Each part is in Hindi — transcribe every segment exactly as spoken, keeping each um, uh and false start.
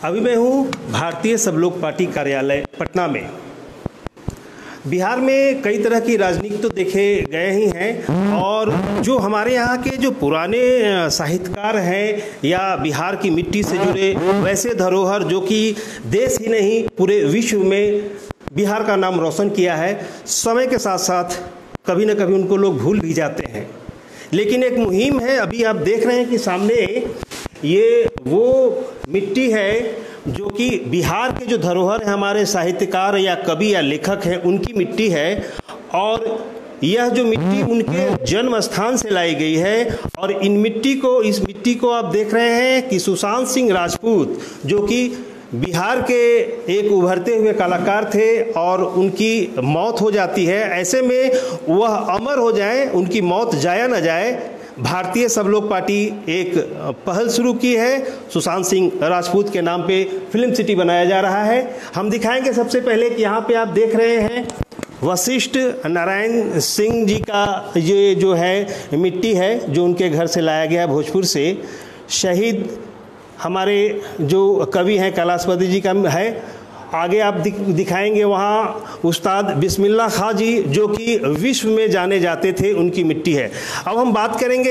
अभी मैं हूँ भारतीय सब लोग पार्टी कार्यालय पटना में। बिहार में कई तरह की राजनीति तो देखे गए ही हैं, और जो हमारे यहाँ के जो पुराने साहित्यकार हैं या बिहार की मिट्टी से जुड़े वैसे धरोहर जो कि देश ही नहीं पूरे विश्व में बिहार का नाम रोशन किया है, समय के साथ साथ कभी न कभी उनको लोग भूल भी जाते हैं। लेकिन एक मुहिम है, अभी आप देख रहे हैं कि सामने ये वो मिट्टी है जो कि बिहार के जो धरोहर हैं, हमारे साहित्यकार या कवि या लेखक हैं, उनकी मिट्टी है। और यह जो मिट्टी उनके जन्म स्थान से लाई गई है। और इन मिट्टी को इस मिट्टी को आप देख रहे हैं कि सुशांत सिंह राजपूत जो कि बिहार के एक उभरते हुए कलाकार थे और उनकी मौत हो जाती है, ऐसे में वह अमर हो जाएं, उनकी मौत जाया न जाए। भारतीय सब लोग पार्टी एक पहल शुरू की है, सुशांत सिंह राजपूत के नाम पे फिल्म सिटी बनाया जा रहा है। हम दिखाएंगे सबसे पहले कि यहाँ पे आप देख रहे हैं वशिष्ठ नारायण सिंह जी का ये जो है मिट्टी है, जो उनके घर से लाया गया भोजपुर से। शहीद हमारे जो कवि हैं कैलाशपति जी का है। आगे आप दिखाएंगे वहाँ उस्ताद बिस्मिल्लाह खां जी जो कि विश्व में जाने जाते थे, उनकी मिट्टी है। अब हम बात करेंगे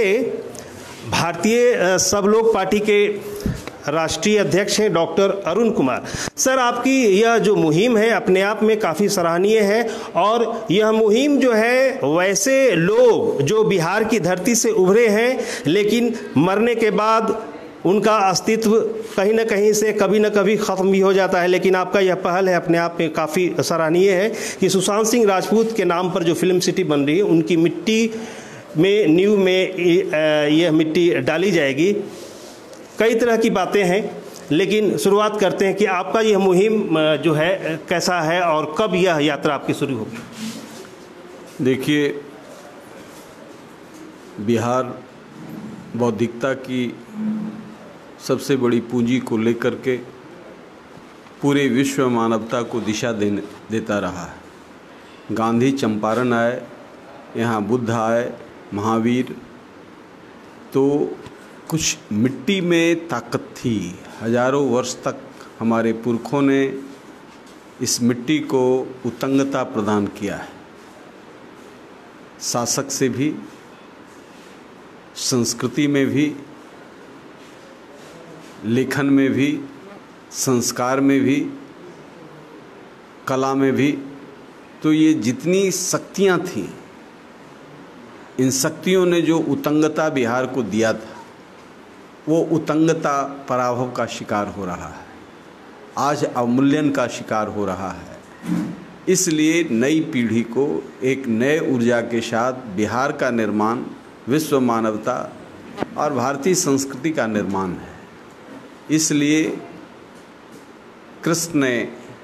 भारतीय सब लोग पार्टी के राष्ट्रीय अध्यक्ष हैं डॉक्टर अरुण कुमार। सर, आपकी यह जो मुहिम है अपने आप में काफ़ी सराहनीय है, और यह मुहिम जो है वैसे लोग जो बिहार की धरती से उभरे हैं लेकिन मरने के बाद उनका अस्तित्व कहीं ना कहीं से कभी ना कभी ख़त्म भी हो जाता है, लेकिन आपका यह पहल है अपने आप में काफ़ी सराहनीय है कि सुशांत सिंह राजपूत के नाम पर जो फिल्म सिटी बन रही है उनकी मिट्टी में नींव में यह मिट्टी डाली जाएगी। कई तरह की बातें हैं, लेकिन शुरुआत करते हैं कि आपका यह मुहिम जो है कैसा है और कब यह यात्रा आपकी शुरू होगी। देखिए, बिहार बौद्धिकता की सबसे बड़ी पूंजी को लेकर के पूरे विश्व मानवता को दिशा देने देता रहा है। गांधी चंपारण आए, यहाँ बुद्ध आए, महावीर, तो कुछ मिट्टी में ताकत थी। हजारों वर्ष तक हमारे पुरखों ने इस मिट्टी को उत्तंगता प्रदान किया है। शासक से भी, संस्कृति में भी, लेखन में भी, संस्कार में भी, कला में भी। तो ये जितनी शक्तियाँ थीं, इन शक्तियों ने जो उत्तंगता बिहार को दिया था, वो उत्तंगता पराभव का शिकार हो रहा है, आज अवमूल्यन का शिकार हो रहा है। इसलिए नई पीढ़ी को एक नए ऊर्जा के साथ बिहार का निर्माण, विश्व मानवता और भारतीय संस्कृति का निर्माण है। इसलिए कृष्ण ने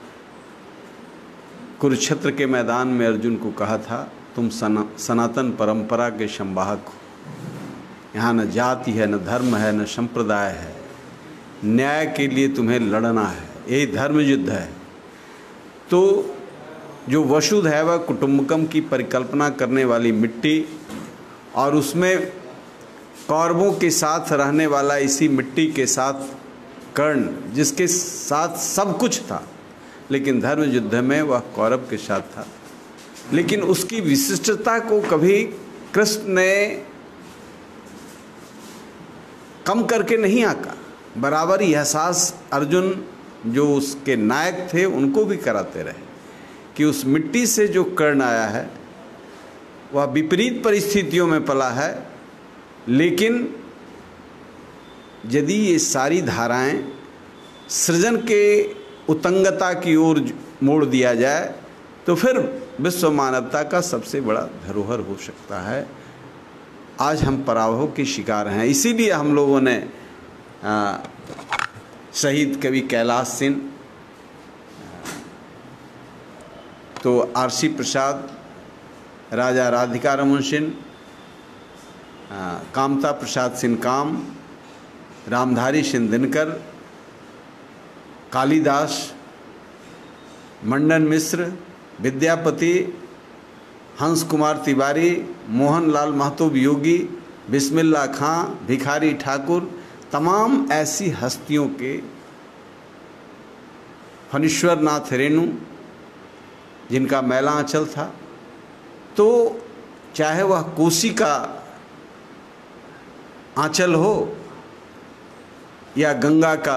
कुरुक्षेत्र के मैदान में अर्जुन को कहा था, तुम सना, सनातन परंपरा के संवाहक हो। यहाँ न जाति है, न धर्म है, न संप्रदाय है। न्याय के लिए तुम्हें लड़ना है, यही धर्म युद्ध है। तो जो वसुधैव कुटुंबकम की परिकल्पना करने वाली मिट्टी और उसमें कौरवों के साथ रहने वाला इसी मिट्टी के साथ कर्ण, जिसके साथ सब कुछ था, लेकिन धर्म युद्ध में वह कौरव के साथ था। लेकिन उसकी विशिष्टता को कभी कृष्ण ने कम करके नहीं आका। बराबर ही एहसास अर्जुन जो उसके नायक थे उनको भी कराते रहे कि उस मिट्टी से जो कर्ण आया है वह विपरीत परिस्थितियों में पला है, लेकिन यदि ये सारी धाराएं सृजन के उत्तंगता की ओर मोड़ दिया जाए तो फिर विश्व मानवता का सबसे बड़ा धरोहर हो सकता है। आज हम पराभव के शिकार हैं। इसीलिए हम लोगों ने आ, शहीद कवि कैलाश सिंह, तो आरसी प्रसाद, राजा राधिका रमन सिंह, कामता प्रसाद सिंह काम, रामधारी सिंह दिनकर, कालिदास, मंडन मिश्र, विद्यापति, हंस कुमार तिवारी, मोहनलाल महतो वियोगी, बिस्मिल्लाह खां, भिखारी ठाकुर, तमाम ऐसी हस्तियों के फणीश्वर नाथ रेणु जिनका मैला आंचल था, तो चाहे वह कोसी का आंचल हो या गंगा का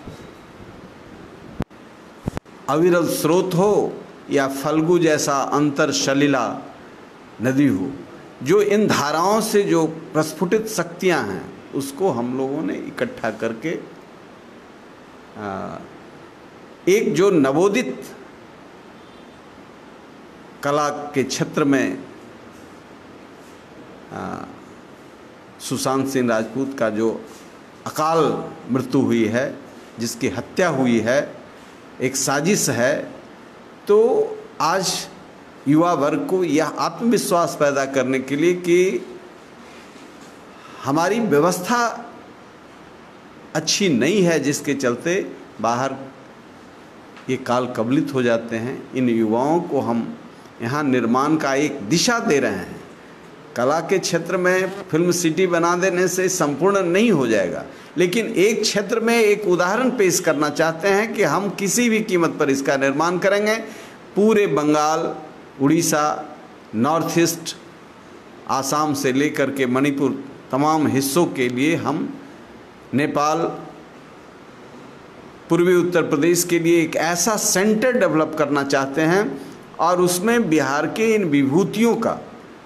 अविरल स्रोत हो या फल्गु जैसा अंतर सलिला नदी हो, जो इन धाराओं से जो प्रस्फुटित शक्तियां हैं उसको हम लोगों ने इकट्ठा करके एक जो नवोदित कला के क्षेत्र में सुशांत सिंह राजपूत का जो अकाल मृत्यु हुई है, जिसकी हत्या हुई है, एक साजिश है, तो आज युवा वर्ग को यह आत्मविश्वास पैदा करने के लिए कि हमारी व्यवस्था अच्छी नहीं है, जिसके चलते बाहर ये काल कबलित हो जाते हैं, इन युवाओं को हम यहाँ निर्माण का एक दिशा दे रहे हैं। कला के क्षेत्र में फिल्म सिटी बना देने से संपूर्ण नहीं हो जाएगा, लेकिन एक क्षेत्र में एक उदाहरण पेश करना चाहते हैं कि हम किसी भी कीमत पर इसका निर्माण करेंगे। पूरे बंगाल, उड़ीसा, नॉर्थ ईस्ट, आसाम से लेकर के मणिपुर तमाम हिस्सों के लिए हम नेपाल, पूर्वी उत्तर प्रदेश के लिए एक ऐसा सेंटर डेवलप करना चाहते हैं और उसमें बिहार के इन विभूतियों का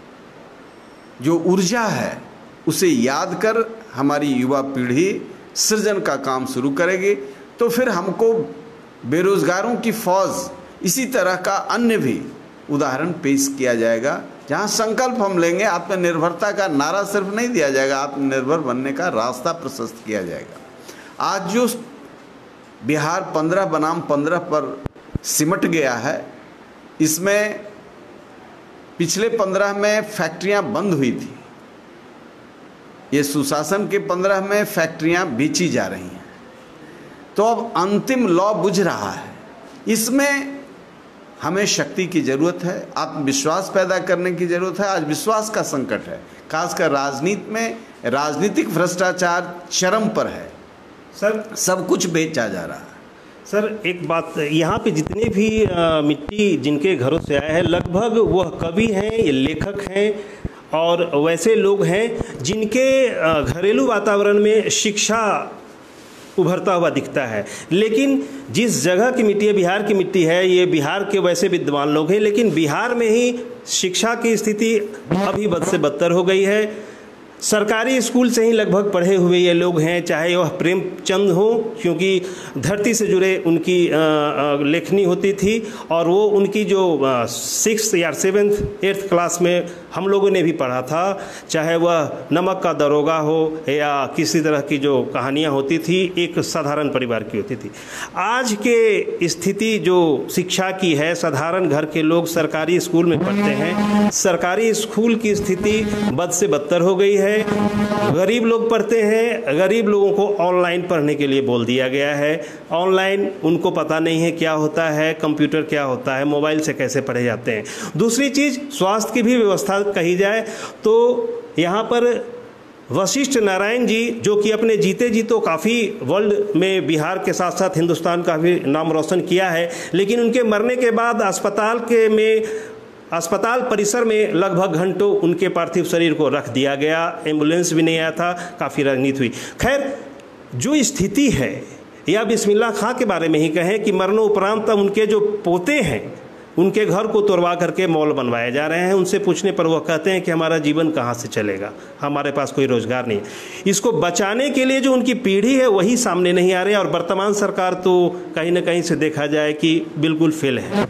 जो ऊर्जा है उसे याद कर हमारी युवा पीढ़ी सृजन का काम शुरू करेगी। तो फिर हमको बेरोजगारों की फौज, इसी तरह का अन्य भी उदाहरण पेश किया जाएगा, जहां संकल्प हम लेंगे। आत्मनिर्भरता का नारा सिर्फ नहीं दिया जाएगा, आत्मनिर्भर बनने का रास्ता प्रशस्त किया जाएगा। आज जो बिहार पंद्रह बनाम पंद्रह पर सिमट गया है, इसमें पिछले पंद्रह में फैक्ट्रियां बंद हुई थी, ये सुशासन के पंद्रह में फैक्ट्रियां बेची जा रही हैं। तो अब अंतिम लॉ बुझ रहा है, इसमें हमें शक्ति की ज़रूरत है, आत्मविश्वास पैदा करने की ज़रूरत है। आज विश्वास का संकट है, खासकर राजनीति में। राजनीतिक भ्रष्टाचार चरम पर है सर, सब कुछ बेचा जा रहा है। सर एक बात, यहाँ पे जितने भी आ, मिट्टी जिनके घरों से आए हैं, लगभग वह कवि हैं, ये लेखक हैं और वैसे लोग हैं जिनके घरेलू वातावरण में शिक्षा उभरता हुआ दिखता है। लेकिन जिस जगह की मिट्टी है, बिहार की मिट्टी है, ये बिहार के वैसे विद्वान लोग हैं, लेकिन बिहार में ही शिक्षा की स्थिति अभी बद से बदतर हो गई है। सरकारी स्कूल से ही लगभग पढ़े हुए ये लोग हैं, चाहे वह प्रेमचंद हो, क्योंकि धरती से जुड़े उनकी लेखनी होती थी और वो उनकी जो सिक्स या सेवेंथ एट्थ क्लास में हम लोगों ने भी पढ़ा था, चाहे वह नमक का दरोगा हो या किसी तरह की जो कहानियाँ होती थी, एक साधारण परिवार की होती थी। आज के स्थिति जो शिक्षा की है, साधारण घर के लोग सरकारी स्कूल में पढ़ते हैं, सरकारी स्कूल की स्थिति बद से बदतर हो गई है। गरीब लोग पढ़ते हैं, गरीब लोगों को ऑनलाइन पढ़ने के लिए बोल दिया गया है। ऑनलाइन उनको पता नहीं है क्या होता है, कंप्यूटर क्या होता है, मोबाइल से कैसे पढ़े जाते हैं। दूसरी चीज़, स्वास्थ्य की भी व्यवस्था कही जाए तो यहाँ पर वशिष्ठ नारायण जी, जो कि अपने जीते जी तो काफ़ी वर्ल्ड में बिहार के साथ साथ हिंदुस्तान का भी नाम रोशन किया है, लेकिन उनके मरने के बाद अस्पताल के में अस्पताल परिसर में लगभग घंटों उनके पार्थिव शरीर को रख दिया गया, एम्बुलेंस भी नहीं आया था, काफ़ी राजनीति हुई। खैर, जो स्थिति है, या बिस्मिल्लाह खां के बारे में ही कहें कि मरणोपरांत उनके जो पोते हैं, उनके घर को तोड़वा करके मॉल बनवाए जा रहे हैं। उनसे पूछने पर वह कहते हैं कि हमारा जीवन कहाँ से चलेगा, हमारे पास कोई रोजगार नहीं। इसको बचाने के लिए जो उनकी पीढ़ी है वही सामने नहीं आ रहे, और वर्तमान सरकार तो कहीं ना कहीं से देखा जाए कि बिल्कुल फेल है।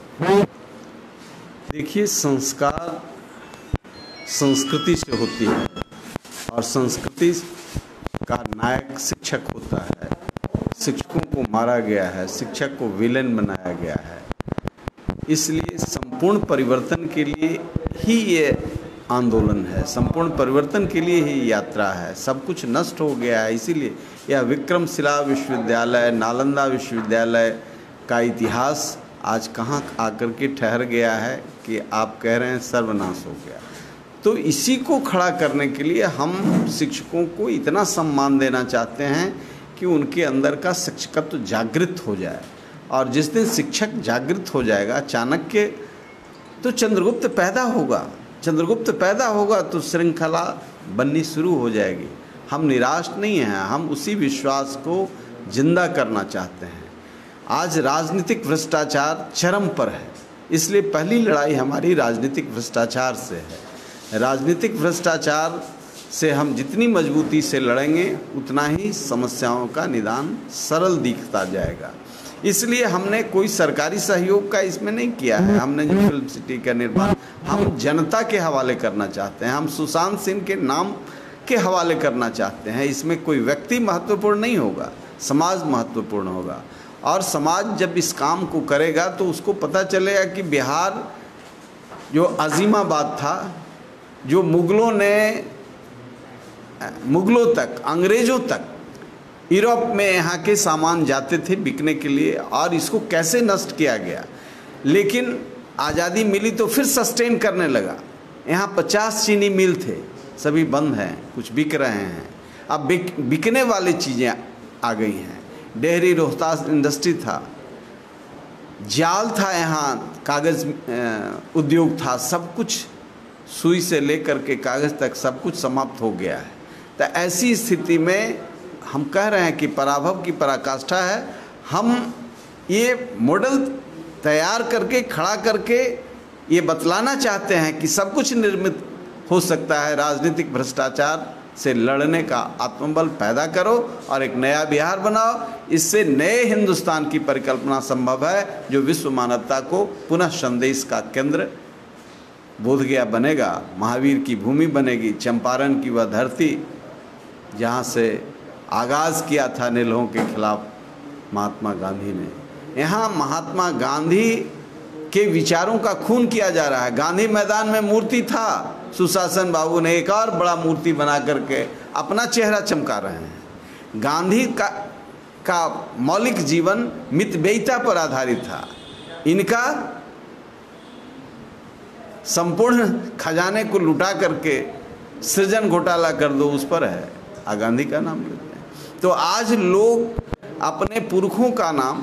देखिए, संस्कार संस्कृति से होती है और संस्कृति का नायक शिक्षक होता है। शिक्षकों को मारा गया है, शिक्षक को विलेन बनाया गया है। इसलिए संपूर्ण परिवर्तन के लिए ही ये आंदोलन है, संपूर्ण परिवर्तन के लिए ही यात्रा है। सब कुछ नष्ट हो गया है, इसीलिए यह विक्रमशिला विश्वविद्यालय, नालंदा विश्वविद्यालय का इतिहास आज कहाँ आकर के ठहर गया है कि आप कह रहे हैं सर्वनाश हो गया। तो इसी को खड़ा करने के लिए हम शिक्षकों को इतना सम्मान देना चाहते हैं कि उनके अंदर का शिक्षकत्व जागृत हो जाए। और जिस दिन शिक्षक जागृत हो जाएगा, चाणक्य, तो चंद्रगुप्त पैदा होगा। चंद्रगुप्त पैदा होगा तो श्रृंखला बननी शुरू हो जाएगी। हम निराश नहीं हैं, हम उसी विश्वास को जिंदा करना चाहते हैं। आज राजनीतिक भ्रष्टाचार चरम पर है, इसलिए पहली लड़ाई हमारी राजनीतिक भ्रष्टाचार से है। राजनीतिक भ्रष्टाचार से हम जितनी मजबूती से लड़ेंगे उतना ही समस्याओं का निदान सरल दिखता जाएगा। इसलिए हमने कोई सरकारी सहयोग का इसमें नहीं किया है। हमने जो फिल्म सिटी का निर्माण हम जनता के हवाले करना चाहते हैं, हम सुशांत सिंह के नाम के हवाले करना चाहते हैं। इसमें कोई व्यक्ति महत्वपूर्ण नहीं होगा, समाज महत्वपूर्ण होगा। और समाज जब इस काम को करेगा तो उसको पता चलेगा कि बिहार जो अजीमाबाद था, जो मुगलों ने मुगलों तक, अंग्रेज़ों तक, यूरोप में यहाँ के सामान जाते थे बिकने के लिए, और इसको कैसे नष्ट किया गया। लेकिन आज़ादी मिली तो फिर सस्टेन करने लगा। यहाँ पचास चीनी मिल थे, सभी बंद हैं, कुछ बिक रहे हैं। अब बिक बिकने वाली चीज़ें आ गई हैं। डेहरी रोहतास इंडस्ट्री था, जाल था, यहाँ कागज़ उद्योग था, सब कुछ सुई से लेकर के कागज़ तक सब कुछ समाप्त हो गया है। तो ऐसी स्थिति में हम कह रहे हैं कि पराभव की पराकाष्ठा है। हम ये मॉडल तैयार करके, खड़ा करके ये बतलाना चाहते हैं कि सब कुछ निर्मित हो सकता है। राजनीतिक भ्रष्टाचार से लड़ने का आत्मबल पैदा करो और एक नया बिहार बनाओ। इससे नए हिंदुस्तान की परिकल्पना संभव है, जो विश्व मानवता को पुनः संदेश का केंद्र बोधगया बनेगा, महावीर की भूमि बनेगी, चंपारण की वह धरती जहाँ से आगाज़ किया था नीलों के खिलाफ महात्मा गांधी ने। यहाँ महात्मा गांधी के विचारों का खून किया जा रहा है। गांधी मैदान में मूर्ति था, सुशासन बाबू ने एक और बड़ा मूर्ति बना करके अपना चेहरा चमका रहे हैं। गांधी का का मौलिक जीवन मितव्ययिता पर आधारित था। इनका संपूर्ण खजाने को लुटा करके सृजन घोटाला कर दो, उस पर है, आ गांधी का नाम लेते हैं। तो आज लोग अपने पुरखों का नाम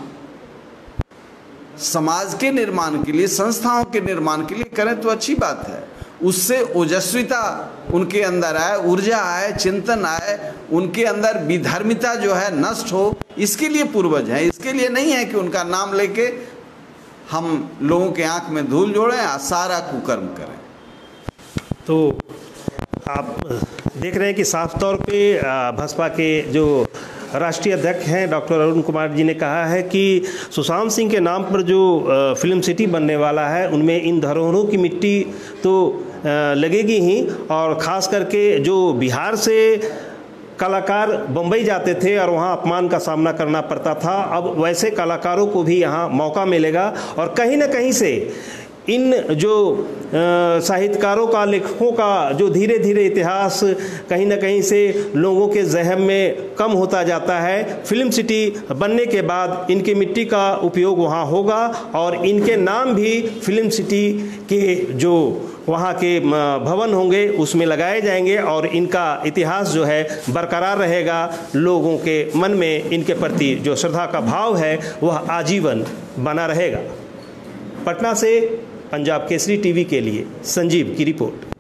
समाज के निर्माण के लिए, संस्थाओं के निर्माण के लिए करें तो अच्छी बात है। उससे ओजस्विता उनके अंदर आए, ऊर्जा आए, चिंतन आए, उनके अंदर विधर्मिता जो है नष्ट हो, इसके लिए पूर्वज हैं। इसके लिए नहीं है कि उनका नाम लेके हम लोगों के आंख में धूल जोड़ें और सारा कुकर्म करें। तो आप देख रहे हैं कि साफ तौर पे भाजपा के जो राष्ट्रीय अध्यक्ष हैं डॉक्टर अरुण कुमार जी ने कहा है कि सुशांत सिंह के नाम पर जो फिल्म सिटी बनने वाला है उनमें इन धरोहरों की मिट्टी तो लगेगी ही, और ख़ास करके जो बिहार से कलाकार बम्बई जाते थे और वहाँ अपमान का सामना करना पड़ता था, अब वैसे कलाकारों को भी यहाँ मौका मिलेगा। और कहीं ना कहीं से इन जो साहित्यकारों का, लेखकों का जो धीरे धीरे इतिहास कहीं ना कहीं से लोगों के जहन में कम होता जाता है, फिल्म सिटी बनने के बाद इनकी मिट्टी का उपयोग वहाँ होगा और इनके नाम भी फिल्म सिटी के जो वहाँ के भवन होंगे उसमें लगाए जाएंगे और इनका इतिहास जो है बरकरार रहेगा। लोगों के मन में इनके प्रति जो श्रद्धा का भाव है वह आजीवन बना रहेगा। पटना से पंजाब केसरी टीवी के लिए संजीव की रिपोर्ट।